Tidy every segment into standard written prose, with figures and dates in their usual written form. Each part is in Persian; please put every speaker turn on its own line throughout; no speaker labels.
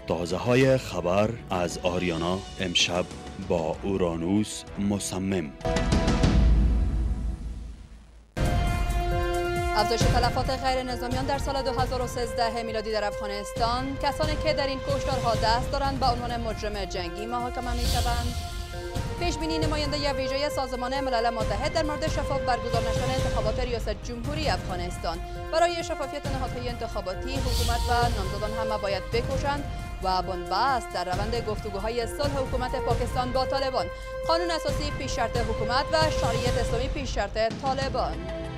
تازه های خبر از آریانا امشب با اورانوس مصمم.
افزایش تلفات غیر نظامیان در سال 2013 میلادی در افغانستان. کسانی که در این کشتارها دست دارند به عنوان مجرم جنگی محاکمه می‌شوند. پیشبینی نماینده ویژه سازمان ملل متحد در مورد شفاف برگزار نشدن انتخابات ریاست جمهوری افغانستان. برای شفافیت نهادهای انتخاباتی حکومت و نامزدان هم باید بکوشند و بنبست در روند گفتگوهای صلح حکومت پاکستان با طالبان. قانون اساسی پیش شرط حکومت و شریعت اسلامی پیش شرط طالبان.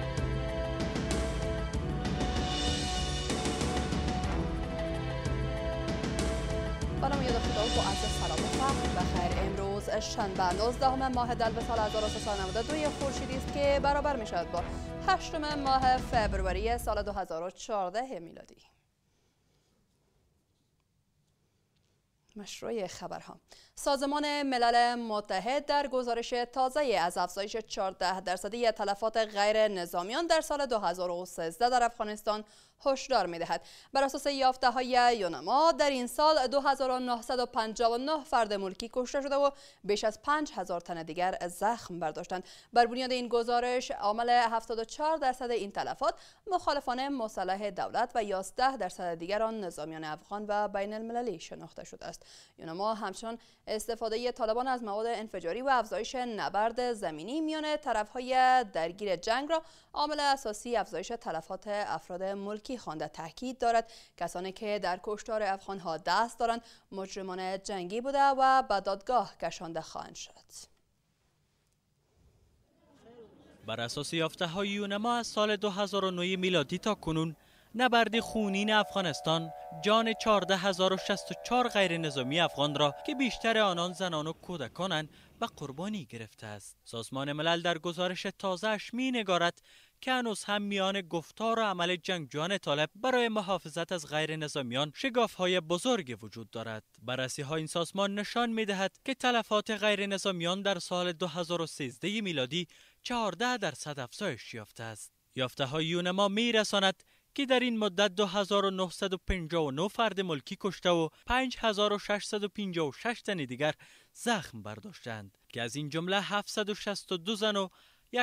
بنام یاد خدا با عرض سلام و فخر بخیر. امروز شنبه 19 ماه دلو سال 1392 خورشیدی است که برابر می شود با 8 ماه فوریه سال 2014 میلادی. مشروع خبرها. سازمان ملل متحد در گزارش تازه از افزایش 14% تلفات غیر نظامیان در سال 2013 در افغانستان هشدار می‌دهد. بر اساس یافته‌های یونما در این سال 2959 فرد ملکی کشته شده و بیش از 5000 تن دیگر زخم برداشتند. بر بنیاد این گزارش عامل 74% این تلفات مخالفان مسلح دولت و 11% دیگر آن نظامیان افغان و بین المللی شناخته شده است. یونما همچنان استفاده طالبان از مواد انفجاری و افزایش نبرد زمینی میان طرف‌های درگیر جنگ را عامل اساسی افزایش تلفات افراد ملکی خوانده. تاکید دارد کسانی که در کشتار افغان‌ها دست دارند مجرمان جنگی بوده و به دادگاه کشانده خواهند شد.
بر اساس یافته‌های یونما از سال 2009 میلادی تا کنون نبرد خونین افغانستان جان 14064 غیر نظامی افغان را که بیشتر آنان زنان و کودکانند به قربانی گرفته است. سازمان ملل در گزارش تازه‌اش می‌نگارد که هنوز هم میان گفتار و عمل جنگجویان طالب برای محافظت از غیر نظامیان شگاف‌های بزرگ وجود دارد. بررسی‌های این سازمان نشان می‌دهد که تلفات غیر نظامیان در سال 2013 میلادی 14% افزایش یافته است. یافته‌های یونما می‌رساند که در این مدت 2959 فرد ملکی کشته و 5656 تن دیگر زخم برداشتند که از این جمله 762 زن و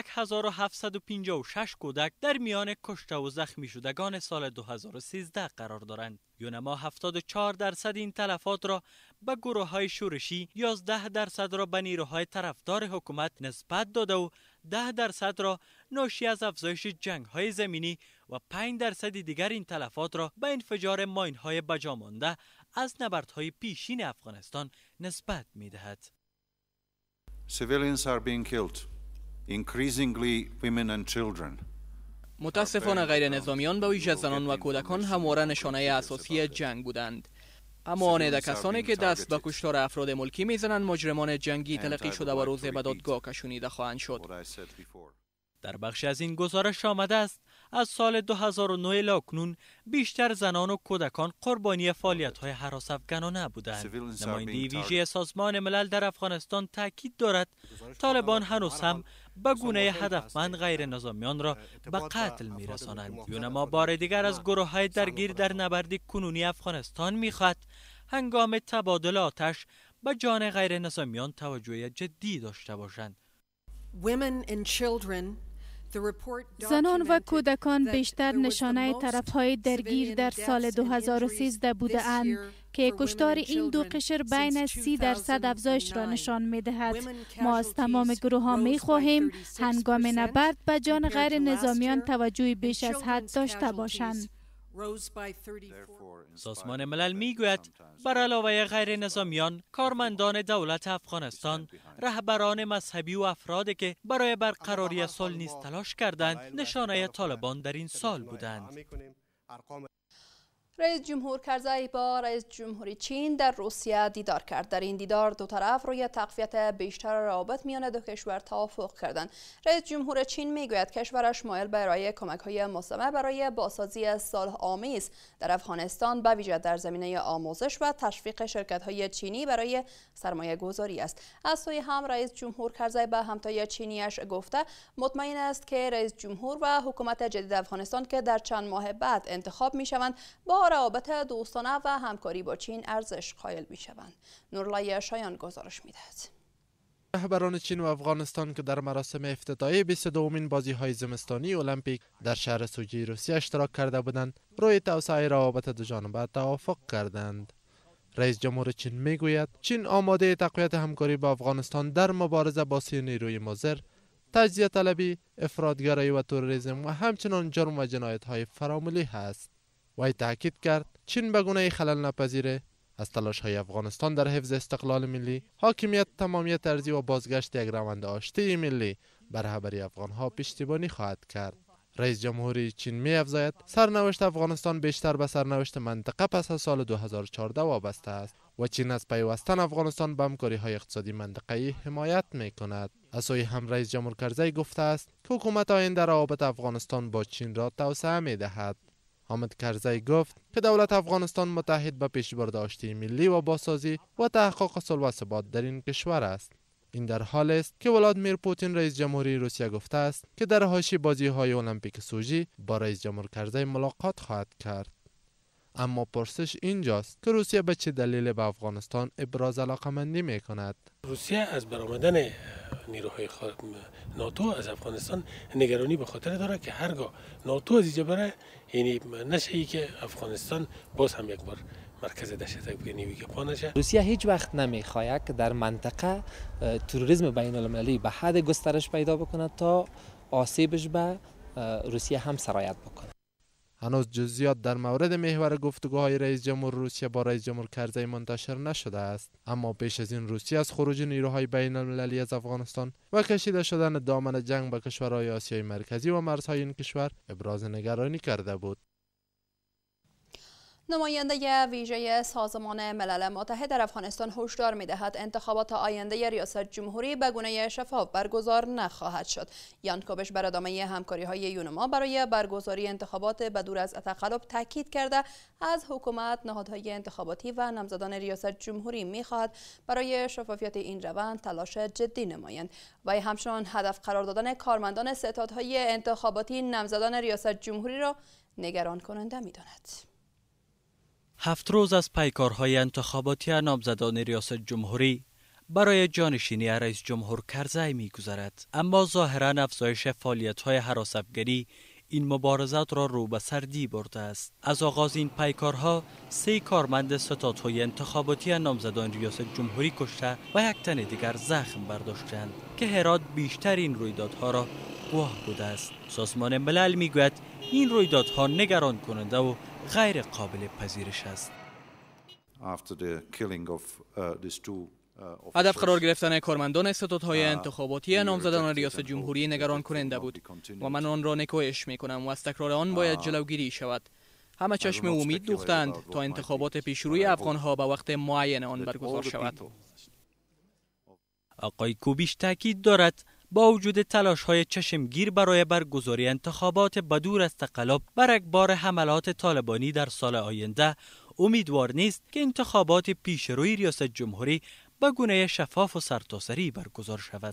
1756 کودک در میان کشته و زخمی شدگان سال 2013 قرار دارند. یونما 74% این تلفات را به گروه‌های شورشی، 11% را به نیروهای طرفدار حکومت نسبت داده و 10% را ناشی از افزایش جنگ‌های زمینی و 5% دیگر این تلفات را به انفجار ماین‌های بجا مانده از نبردهای پیشین افغانستان نسبت می‌دهد.
Civilians are being killed, increasingly women and children.
متاسفانه غیر نظامیان به ویژه زنان و کودکان همواره نشانه اساسی جنگ بودند. اما آن کسانی که دست به کشتار افراد ملکی میزنند مجرمان جنگی تلقی شده و روز به دادگاه کشانیده خواهند شد.
در بخش از این گزارش آمده است از سال 2009 الی اکنون بیشتر زنان و کودکان قربانی فعالیت‌های هراس‌افکنانه بودند. نماینده ویژه سازمان ملل در افغانستان تاکید دارد طالبان هنوز هم به گونه هدفمند غیر نظامیان را به قتل می‌رسانند. یونما بار دیگر از گروه‌های درگیر در نبرد کنونی افغانستان می‌خواهد هنگام تبادل آتش به جان غیر نظامیان توجه جدی داشته باشند.
زنان و کودکان بیشتر نشانه طرف‌های درگیر در سال 2013 بودند که کشتار این دو قشر بین 30% افزایش را نشان می‌دهد. ما از تمام گروه‌ها می‌خواهیم هنگام نبرد به جان غیر نظامیان توجه بیش از حد داشته باشند.
سازمان ملل میگوید بر علاوه غیر نظامیان، کارمندان دولت افغانستان، رهبران مذهبی و افرادی که برای برقراری صلح نیز تلاش کردند نشانه طالبان در این سال بودند.
رئیس جمهور کرزی با رئیس جمهوری چین در روسیه دیدار کرد. در این دیدار دو طرف روی تقویت بیشتر روابط میان دو کشور توافق کردند. رئیس جمهور چین میگوید کشورش مایل به ارائه کمک‌های مستمر برای بازسازی صلح آمیز در افغانستان به ویژه در زمینه آموزش و تشویق شرکت‌های چینی برای سرمایه‌گذاری است. از سوی هم رئیس جمهور کرزی به همتای چینیش گفته مطمئن است که رئیس جمهور و حکومت جدید افغانستان که در چند ماه بعد انتخاب می‌شوند با روابط دوستانه و همکاری با چین ارزش قائل می‌شوند. نورلای شایان گزارش می‌دهد.
رهبران چین و افغانستان که در مراسم افتتاحیه 22مین بازی‌های زمستانی المپیک در شهر سوجی روسیه اشتراک کرده بودند، روی توسعه روابط دوجانبه توافق کردند. رئیس جمهور چین میگوید چین آماده تقویت همکاری با افغانستان در مبارزه با نیروی مضر، تجزیه طلبی، افراطگرایی و تروریسم و همچنان جرم و جنایت‌های فراملی است. وی تاکید کرد چین به گونه‌ای خلل ناپذیر از تلاش‌های افغانستان در حفظ استقلال ملی، حاکمیت، تمامیت ارضی و بازگشت یک روند آشتی ملی بر رهبری افغان‌ها پشتیبانی خواهد کرد. رئیس جمهوری چین می‌افزاید سرنوشت افغانستان بیشتر به سرنوشت منطقه پس از سال 2014 وابسته است و چین از پیوستن افغانستان به همکاری‌های اقتصادی منطقه‌ای حمایت می‌کند. از سوی هم رئیس جمهور کرزی گفته است که حکومت آینده روابط افغانستان با چین را توسعه می‌دهد. حامد کرزی گفت که دولت افغانستان متحد به پیشبرد آشتی ملی و بازسازی و تحقق صلح و ثبات در این کشور است. این در حال است که ولادیمیر پوتین رئیس جمهوری روسیه گفته است که در حاشیه بازی‌های المپیک سوژی با رئیس جمهور کرزی ملاقات خواهد کرد. اما پرسش اینجاست که روسیه به چه دلیل به افغانستان ابراز علاقه‌مندی می‌کند؟
روسیه از برآمدن نیروهای ناتو از افغانستان نگرانی به خاطر داره که هرگاه ناتو از اینجا بره، یعنی نشه که افغانستان باز هم یک بار مرکز دهشت‌افکنی که پا نشه.
روسیه هیچ وقت نمیخواهد که در منطقه تروریسم بین المللی به حد گسترش پیدا بکنه تا آسیبش به روسیه هم سرایت بکنه.
هنوز جزئیات در مورد محور گفتگوهای رئیس جمهور روسیه با رئیس جمهور کرزی منتشر نشده است، اما پیش از این روسیه از خروج نیروهای بین المللی از افغانستان و کشیده شدن دامن جنگ به کشورهای آسیای مرکزی و مرزهای این کشور ابراز نگرانی کرده بود.
نماینده ویژه سازمان ملل متحد در افغانستان هشدار می‌دهد انتخابات آینده ریاست جمهوری به گونه شفاف برگزار نخواهد شد. یان کوبش بر ادامه همکاری‌های یونما برای برگزاری انتخابات بدور از تقلب تاکید کرده از حکومت، نهادهای انتخاباتی و نامزدان ریاست جمهوری می‌خواهد برای شفافیت این روند تلاش جدی نمایند. و همچنان هدف قرار دادن کارمندان ستادهای انتخاباتی نامزدان ریاست جمهوری را نگران کننده می‌داند.
7 روز از پیکارهای انتخاباتی نامزدان ریاست جمهوری برای جانشینی رئیس جمهور کرزی می‌گذرد، اما ظاهراً افزایش فعالیت‌های هراس‌افگنی این مبارزات را رو به سردی برده است. از آغاز این پیکارها 3 کارمند ستادهای انتخاباتی نامزدان ریاست جمهوری کشته و 1 تن دیگر زخم برداشتند که هرات بیشتر این رویدادها را گواه بوده است. سازمان ملل میگوید این رویدادها نگران کننده و غیر قابل پذیرش است.
هدف قرار گرفتن کارمندان ستادهای انتخاباتی نامزدان ریاست جمهوری نگران کننده بود و من آن را نکوهش می‌کنم و از تکرار آن باید جلوگیری شود. همه چشم امید دوختند تا انتخابات پیشروی افغان‌ها به وقت معین آن برگزار شود.
آقای کوبیش تاکید دارد با وجود تلاش‌های چشمگیر برای برگزاری انتخابات بدور از تقلب بر اکبار حملات طالبانی در سال آینده، امیدوار نیست که انتخابات پیشروی ریاست جمهوری به گونه شفاف و سرتاسری برگزار شود.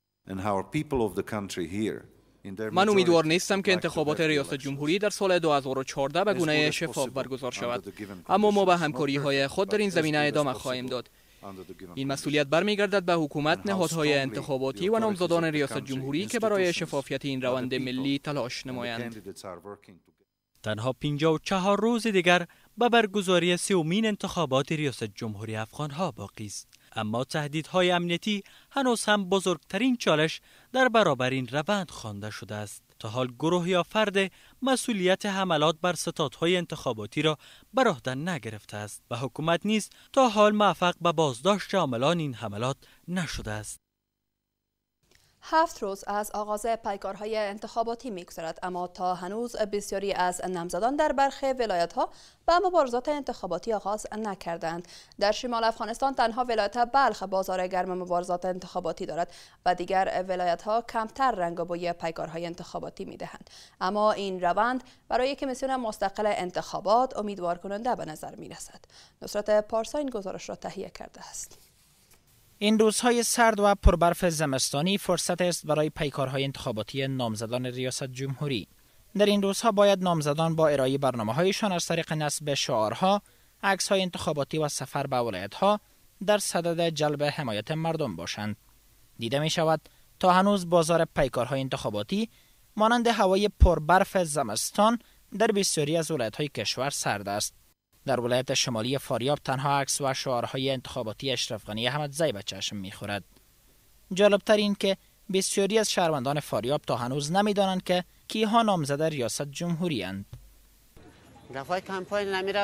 من امیدوار نیستم که انتخابات ریاست جمهوری در سال 2014 به گونه شفاف برگزار شود، اما ما به همکاری‌های خود در این زمینه ادامه خواهیم داد. این مسئولیت برمیگردد به حکومت، نهادهای انتخاباتی و نامزدان ریاست جمهوری که برای شفافیت این روند ملی تلاش نمایند.
تنها 54 روز دیگر به برگزاری 3مین انتخابات ریاست جمهوری افغان‌ها باقی است، اما تهدیدهای امنیتی هنوز هم بزرگترین چالش در برابر این روند خوانده شده است. تا حال گروه یا فرد مسئولیت حملات بر ستادهای انتخاباتی را بر عهده نگرفته است و حکومت نیز تا حال موفق به بازداشت عاملان این حملات نشده است.
7 روز از آغاز پیکارهای انتخاباتی می‌گذرد، اما تا هنوز بسیاری از نامزدان در برخی ولایت‌ها به مبارزات انتخاباتی آغاز نکردند. در شمال افغانستان تنها ولایت بلخ بازار گرم مبارزات انتخاباتی دارد و دیگر ولایت‌ها کمتر رنگ و بوی پیکارهای انتخاباتی می‌دهند. اما این روند برای کمیسیون مستقل انتخابات امیدوار کننده به نظر می‌رسد. نصرت پارسا این گزارش را تهیه کرده است.
این روزهای سرد و پربرف زمستانی فرصت است برای پیکارهای انتخاباتی نامزدان ریاست جمهوری. در این روزها باید نامزدان با ارائه برنامه‌هایشان از طریق نصب شعارها، عکس‌های انتخاباتی و سفر به ولایت‌ها در صدد جلب حمایت مردم باشند. دیده می شود تا هنوز بازار پیکارهای انتخاباتی مانند هوای پربرف زمستان در بسیاری از ولایت‌های کشور سرد است. در ولایت شمالی فاریاب تنها عکس و شعارهای انتخاباتی اشرف غنی احمدزی به چشم می‌خورد. جالب‌تر این که بسیاری از شهروندان فاریاب تا هنوز نمی‌دانند که کیها نامزد ریاست جمهوری اند.
گفتای کمپاین نمیره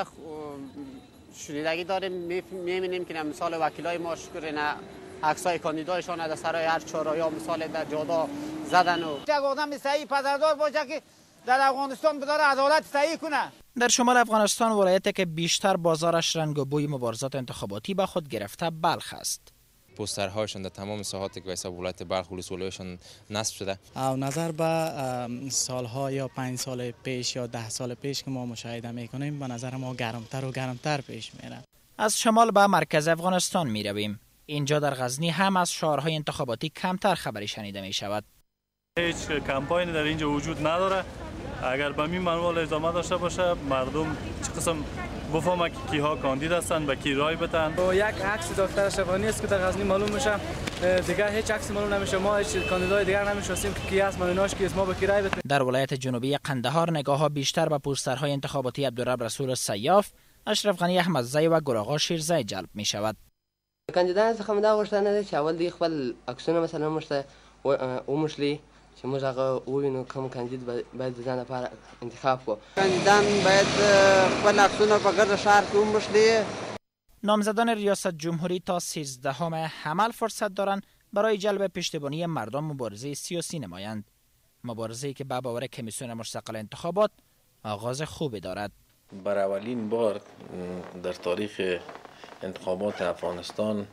شنیدگی داریم می‌بینیم که مثال وکیلای ما شکر نه عکسای کاندیدایشان در سرای هر چهارراه مثال در جادا زدن و یک آدم صحیح پدردار باشه که در افغانستان بداره عدالت صحیح کنه.
در شمال افغانستان ولایتی که بیشتر بازارش رنگ و بوی مبارزات انتخاباتی به خود گرفته بلخ است.
پوسترهایشان در تمام ساحاتی که واسه ولایت بلخ ولسوالیشان نصب شده.
او نظر به سالها یا 5 سال پیش یا 10 سال پیش که ما مشاهده میکنیم به نظر ما گرمتر و گرمتر پیش میره.
از شمال به مرکز افغانستان می رویم. اینجا در غزنی هم از شعارهای انتخاباتی کمتر خبری شنیده می شود.
هیچ کمپاین در اینجا وجود نداره. اگر به این منوال ادامه داشته باشه مردم چه قسم بفهمه که کیها کاندید هستند به کی رای بدن.
یک عکس دکتر اشرف غنی است که در غزنی معلوم میشه، دیگه هیچ عکسی معلوم نمیشه. ما هیچ کاندیدای دیگر نمیشناسیم که کی است، معناش کیست، ما به کی رای بدیم.
در ولایت جنوبی قندهار نگاه‌ها بیشتر به پوسترهای انتخاباتی عبدالرب رسول سیاف، اشرف غنی احمدزی و گل‌آقا شیرزی جلب می شود.
کاندیدان څخه دا غوښتنه ده چې اول دی خپل عکسونه مثلا موږ ته وموښلي چې موږ هغه ووینو کوم کاندید باید د ځان لپاره انتخاب کړو.
کاندیدان باید خپل عکسونه په ګرد شهر کې وموښلي.
نامزدان ریاست جمهوری تا 13 حمل فرصت دارند برای جلب پشتیبانی مردم مبارزه سیاسی نمایند. مبارزه‌ای که به باور کمیسیون مستقل انتخابات آغاز خوبی دارد.
برای اولین بار در تاریخ انتخابات افغانستان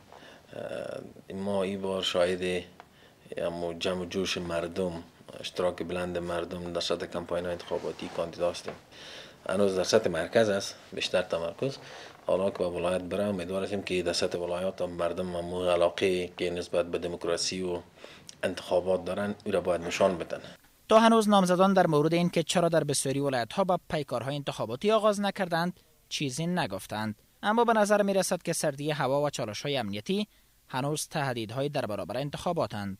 ما این بار شاهد جمع جوش مردم، اشتراک بلند مردم در سطح کمپاین انتخاباتی کاندیدا هستیم. هنوز در سطح مرکز است بیشتر تمرکز، حالا که به ولایت بره امیدوار هستیم که در سطح ولایات مردم مو علاقه که نسبت به دموکراسی و انتخابات دارن او را باید نشان بدن.
تا هنوز نامزدان در مورد این که چرا در بسیاری ولایت‌ها با پیکارهای انتخاباتی آغاز نکردند چیزی نگفتند، اما به نظر می رسد که سردی هوا و چالش‌های امنیتی هنوز تهدیدهای در برابر انتخاباتند.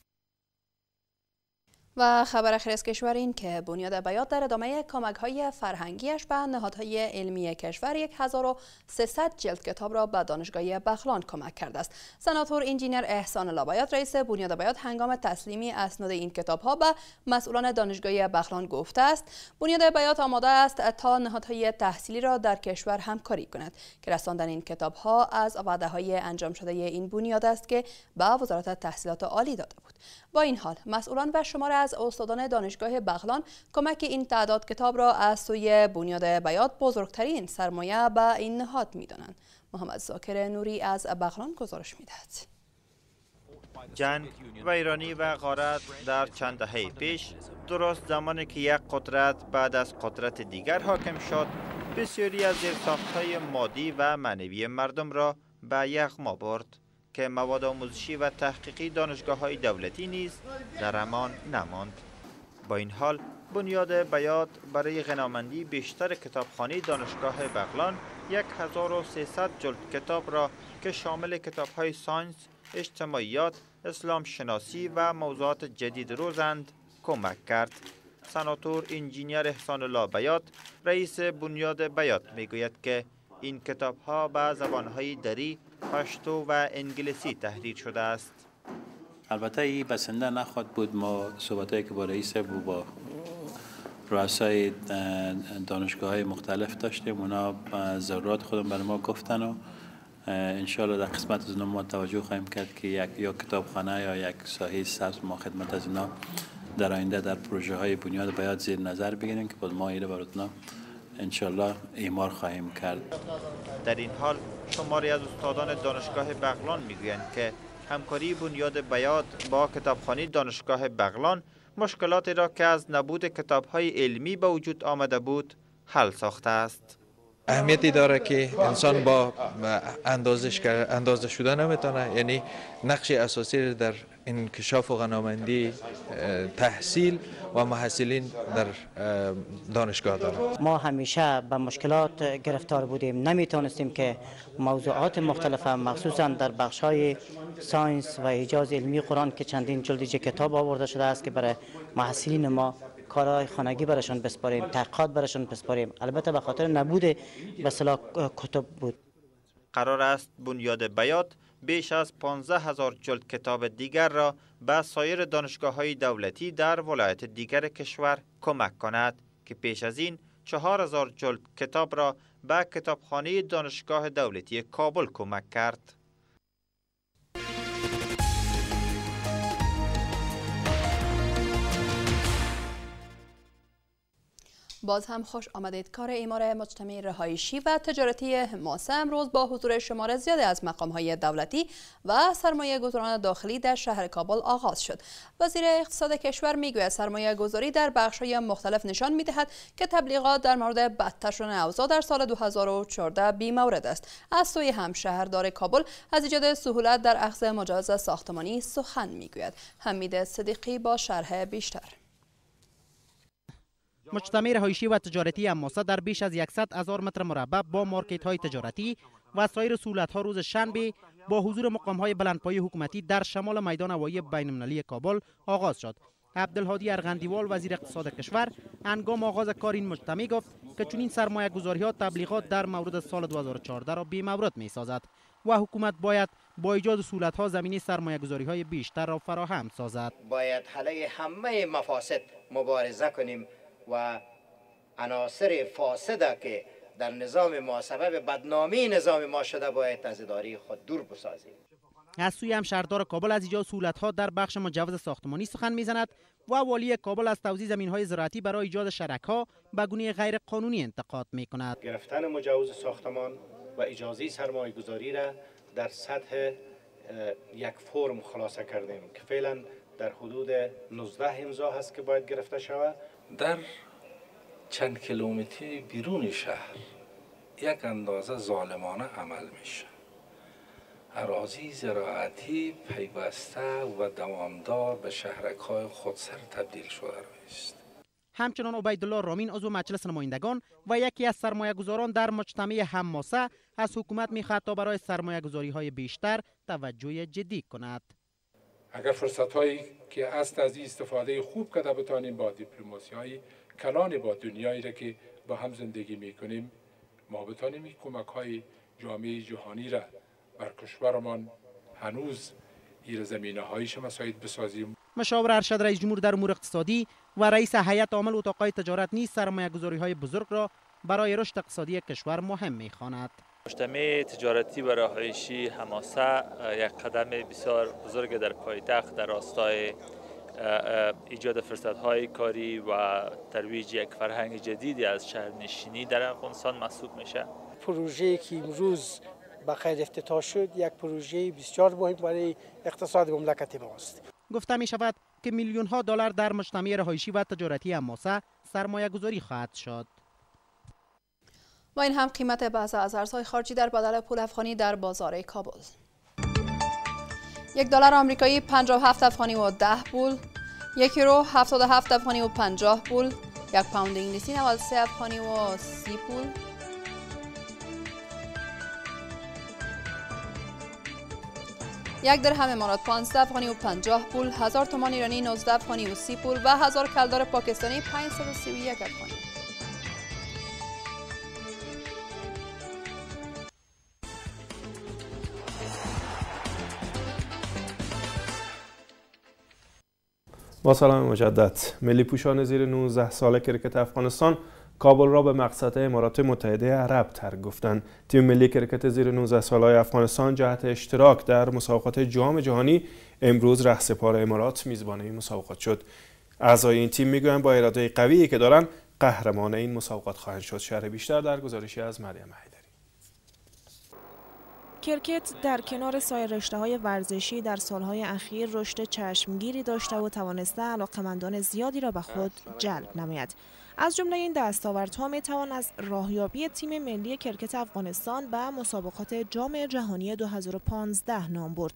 و خبر آخر از کشور این که بنیاد بیات در ادامه کمک‌های فرهنگیش به نهادهای علمی کشور 1300 جلد کتاب را به دانشگاه بغلان کمک کرده است. سناتور انجینیر احسان الله بیات رئیس بنیاد بیات هنگام تسلیمی اسناد این کتاب‌ها به مسئولان دانشگاه بغلان گفته است بنیاد بیات آماده است تا نهادهای تحصیلی را در کشور همکاری کند که رساندن این کتاب‌ها از وعده‌های انجام شده این بنیاد است که به وزارت تحصیلات عالی داده بود. با این حال مسئولان و شماره از استادان دانشگاه بغلان کمک این تعداد کتاب را از سوی بنیاد بیات بزرگترین سرمایه به این نهاد می‌دانند. محمد ذاکر نوری از بغلان گزارش می‌دهد.
جنگ و ایرانی و غارت در چند دهه پیش، درست زمانی که یک قدرت بعد از قدرت دیگر حاکم شد، بسیاری از زیرساخت‌های مادی و معنوی مردم را به یغما برد که مواد آموزشی و تحقیقی دانشگاه‌های دولتی نیز در امان نماند. با این حال بنیاد بیات برای غنامندی بیشتر کتابخانه دانشگاه بغلان 1300 جلد کتاب را که شامل کتاب‌های ساینس، اجتماعیات، اسلام شناسی و موضوعات جدید روزند کمک کرد. سناتور انجینیر احسان الله بیات رئیس بنیاد بیات میگوید که این کتاب‌ها به زبان‌های دری، پشتو و انگلیسی تحریر شده است.
البته این بسنده نخواهد بود. ما صحبتایی که با رئیس و با رؤسای دانشگاه‌های مختلف داشتیم، اونا ضرورات خودم برای ما گفتن و انشالله در قسمت از اونا ما توجه خواهیم کرد که یا کتابخانه یا یک ساحه سبز ما خدمت از اونا در آینده در پروژه های بنیاد بیات زیر نظر بگیریم که باز ما ایره برای اونا انشالله اعمار خواهیم کرد.
در این حال شماری از استادان دانشگاه بغلان میگویند که همکاری بنیاد بیات با کتابخانه دانشگاه بغلان مشکلاتی را که از نبود کتاب‌های علمی به وجود آمده بود حل ساخته است.
اهمیتی داره که انسان با اندازه شده نمیتونه، یعنی نقش اساسی در انکشاف و غنامندی تحصیل و محصلین در دانشگاه دارند.
ما همیشه به مشکلات گرفتار بودیم، نمیتونستیم که موضوعات مختلف مخصوصا در بخش‌های ساینس و ایجاز علمی قرآن که چندین جلد کتاب آورده شده است که برای محصلین ما کارهای خانگی براشون بسپاریم، تحقیقات براشون بسپاریم، البته به خاطر نبود به اصطلاح کتب بود.
قرار است بنیاد بیات بیش از 15,000 جلد کتاب دیگر را به سایر دانشگاه‌های دولتی در ولایت دیگر کشور کمک کند که پیش از این 4,000 جلد کتاب را به کتابخانه دانشگاه دولتی کابل کمک کرد.
باز هم خوش آمدید. کار اعمار مجتمع رهایشی و تجارتی حماسه امروز با حضور شمار زیادی از مقام‌های دولتی و سرمایه‌گذاران داخلی در شهر کابل آغاز شد. وزیر اقتصاد کشور میگوید سرمایه‌گذاری در بخش‌های مختلف نشان می‌دهد که تبلیغات در مورد بدتر شدن اوضاع در سال 2014 بی‌مورد است. از سوی هم شهردار کابل از ایجاد سهولت در اخذ مجوز ساختمانی سخن میگوید. حمید صدیقی با شرح بیشتر.
مجتمع رهایشی و تجارتی حماسه در بیش از 100,000 متر مربع با مارکت های تجارتی و سایر سهولت ها روز شنبه با حضور مقام های بلندپایه حکومتی در شمال میدان هوایی بین المللی کابل آغاز شد. عبدالهادی ارغندیوال وزیر اقتصاد کشور هنگام آغاز کار این مجتمع گفت که چنین سرمایه گذاری ها تبلیغات در مورد سال 2014 را بی‌مورد می سازد و حکومت باید با ایجاد سهولت ها زمینه سرمایه گذاری های بیشتر را فراهم سازد.
باید علیه همه مفاسد مبارزه کنیم و عناصر فاسده که در نظام ما سبب بدنامی نظام ما شده باید از اداره خود دور بسازیم.
از سوی هم شهردار کابل از ایجاد سهولت‌ها در بخش مجوز ساختمانی سخن می‌زند و والی کابل از توزیع زمین‌های زراعتی برای ایجاد شرک‌ها به گونه غیر قانونی انتقاد می‌کند.
گرفتن مجوز ساختمان و اجازه سرمایه‌گذاری را در سطح یک فرم خلاصه کردیم که فعلا در حدود 19 امضا هست که باید گرفته شود.
در چند کیلومتری بیرون شهر یک اندازه ظالمانه عمل میشه. اراضی زراعتی پیوسته و دوامدار به شهرک‌های خودسر تبدیل شده است.
همچنان عبیدالله رامین عضو مجلس نمایندگان و یکی از سرمایه‌گذاران در مجتمع حماسه از حکومت می‌خواهد تا برای سرمایه‌گذاری‌های بیشتر توجه جدی کند.
اگر فرصت‌هایی که است از این استفاده خوب کرده بتانیم با دیپلماسی‌های کلان با دنیایی را که با هم زندگی می‌کنیم ما بتانیم این کمک‌های جامعه جهانی را بر کشورمان هنوز این زمینه‌هایش مساعد بسازیم.
مشاور ارشد رئیس جمهور در امور اقتصادی و رئیس هیئت عامل اتاق‌های تجارت نیز سرمایه‌گذاری‌های بزرگ را برای رشد اقتصادی کشور مهم می‌خواند.
مجتمع تجارتی و رهایشی حماسه یک قدم بسیار بزرگ در پایتخت در راستای ایجاد فرصت‌های کاری و ترویج یک فرهنگ جدیدی از شهرنشینی در افغانستان محسوب میشه.
پروژه‌ای که امروز به خیر افتتاح شد یک پروژه بسیار مهم برای اقتصاد مملکت ماست.
گفته می شود که میلیون‌ها دلار در مجتمع رهایشی و تجارتی حماسه سرمایه‌گذاری خواهد شد.
و این هم قیمت بعضی از ارزهای خارجی در بدل پول افغانی در بازار کابل. $1 آمریکایی 57 افغانی و 10 پول، یک یورو 77 افغانی و 50 پول، یک پوند انگلیسی 93 افغانی و 30 پول، یک درهم امارات 15 افغانی و 50 پول، 1000 تومان ایرانی 19 افغانی و 30 پول و 1000 کلدار پاکستانی 531 افغانی.
با سلام مجدد. ملی پوشان زیر 19 ساله کرکت افغانستان کابل را به مقصد امارات متحده عرب ترک گفتند. تیم ملی کرکت زیر 19 ساله افغانستان جهت اشتراک در مسابقات جام جهانی امروز رهسپار امارات میزبان این مسابقات شد. اعضای این تیم میگویند با اراده قوی که دارند قهرمان این مسابقات خواهند شد. شرح بیشتر در گزارشی از مریم حیدری.
کرکت در کنار سایر رشته‌های ورزشی در سالهای اخیر رشد چشمگیری داشته و توانسته علاقه‌مندان زیادی را به خود جلب نماید. از جمله این دستاوردها میتوان از راهیابی تیم ملی کرکت افغانستان به مسابقات جام جهانی 2015 نام برد.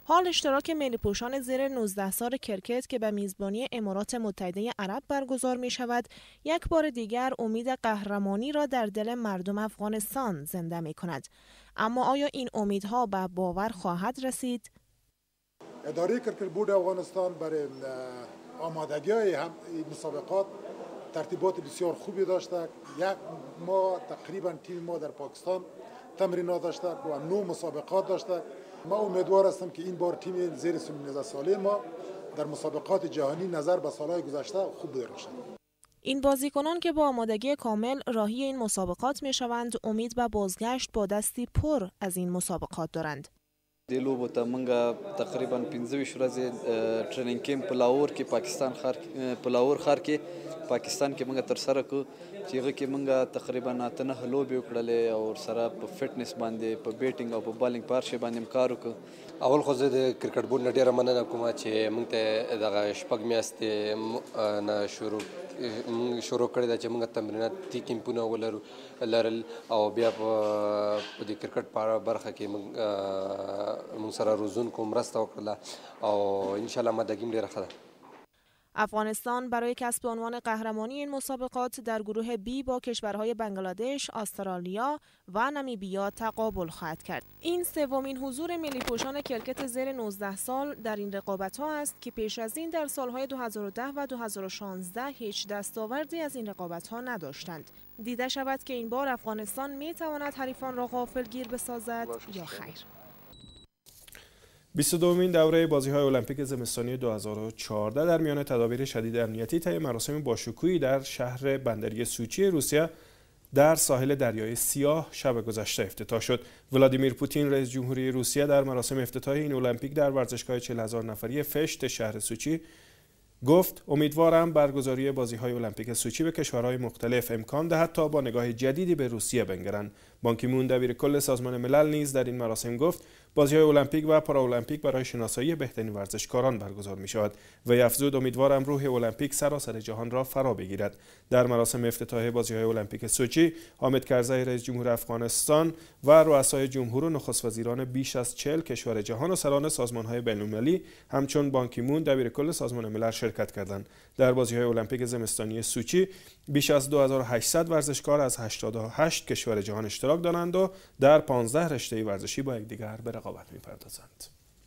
حال اشتراک ملی پوشان زیر 19 سال کرکت که به میزبانی امارات متحده عرب برگزار می شود، یک بار دیگر امید قهرمانی را در دل مردم افغانستان زنده می کند. اما آیا این امیدها به باور خواهد رسید؟
اداره کرکت بورد افغانستان برای آمادگی این مسابقات ترتیبات بسیار خوبی داشته. یک ماه تقریبا تیم ما در پاکستان تمرینات داشته و 9 مسابقات داشته. ما امیدوار هستم که این بار تیم زیر 19 ساله ما در مسابقات جهانی نظر به سالهای گذشته خوب بوده باشد.
این بازیکنان که با آمادگی کامل راهی این مسابقات می شوند، امید به بازگشت با دستی پر از این مسابقات دارند.
د لوبو ته موږ تقریبا 15 ورځې ټریننګ کیمپ په لاهور کې پاکستان ښار په لاهور ښار کې پاکستان کې موږ تر سره کو چې هغه کې موږ تقریبا 9 لوبې وکړلې او سره په فټنس باندې په بیټینګ او په بالینګ پارشي باندې کار وکړ.
اول خو زه د کرکټ بورډ نه ډیره مننه کوم چې موږ ته دغه شپږ میاشتې نه شروع کړی دا چې موږ تمرینات تی کیمپونه ولرل او بیا په دې کرکټ په برخه کې موږ سره روزونکو مرسته وکړله او ان شاء الله مدګیم ډیره ښه ده.
افغانستان برای کسب عنوان قهرمانی این مسابقات در گروه بی با کشورهای بنگلادش، استرالیا و نمیبیا تقابل خواهد کرد. این سومین حضور ملی پوشان کرکت زیر 19 سال در این رقابت‌ها است که پیش از این در سالهای 2010 و 2016 هیچ دستاوردی از این رقابت‌ها نداشتند. دیده شود که این بار افغانستان می‌تواند حریفان را غافلگیر بسازد یا خیر.
22مین دوره بازی‌های المپیک زمستانی 2014 در میان تدابیر شدید امنیتی طی مراسم باشکوهی در شهر بندری سوچی روسیه در ساحل دریای سیاه شب گذشته افتتاح شد. ولادیمیر پوتین رئیس جمهوری روسیه در مراسم افتتاح این المپیک در ورزشگاه 40,000 نفری فشت شهر سوچی گفت امیدوارم برگزاری بازی‌های المپیک سوچی به کشورهای مختلف امکان دهد تا با نگاه جدیدی به روسیه بنگرند. بان کی مون دبیرکل سازمان ملل نیز در این مراسم گفت بازی‌های المپیک و پارالمپیک برای شناسایی بهترین ورزشکاران برگزار می‌شود و افزود امیدوارم روح المپیک سراسر جهان را فرا بگیرد. در مراسم افتتاح بازی‌های المپیک سوچی حامد کرزی رئیس جمهور افغانستان و رؤسای جمهور و نخست وزیران بیش از 40 کشور جهان و سران سازمان‌های بین‌المللی همچون بان کی مون دبیرکل سازمان ملل شرکت کردند. در بازی‌های المپیک زمستانی سوچی بیش از 2800 ورزشکار از 88 کشور جهان اشتراک دارند و در 15 رشته ورزشی با یکدیگر به رقابت می‌پردازند.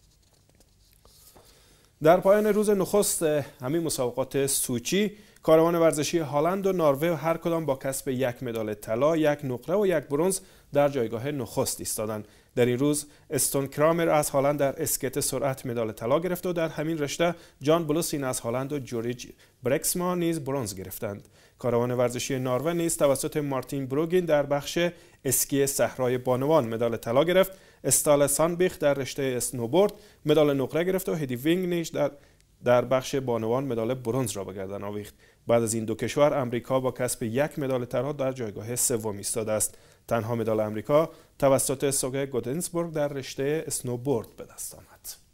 در پایان روز نخست همین مسابقات سوچی، کاروان ورزشی هلند و نروژ هر کدام با کسب 1 مدال طلا، 1 نقره و 1 برنز در جایگاه نخست ایستادند. در این روز استون کرامر از هلند در اسکیت سرعت مدال طلا گرفت و در همین رشته جان بلوسین از هلند و جوریج برکسما نیز برنز گرفتند. کاروان ورزشی نروژ نیز توسط مارتین بروگین در بخش اسکی صحرای بانوان مدال طلا گرفت. استال سانبیخ در رشته اسنوبورد مدال نقره گرفت و هدی وینگ نیز در بخش بانوان مدال برنز را به گردن آویخت. بعد از این دو کشور امریکا با کسب 1 مدال طلا در جایگاه سوم ایستاده است. تنها مدال امریکا توسط سوگه گودنسبورگ در رشته اسنوبورد به دست آمد.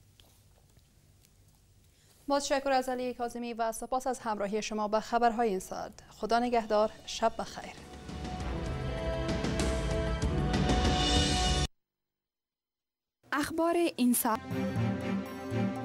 متشکرم از علی کاظمی و سپاس از همراهی شما به خبرهای این ساعت. خدا نگهدار، شب بخیر.
اخبار این ساعت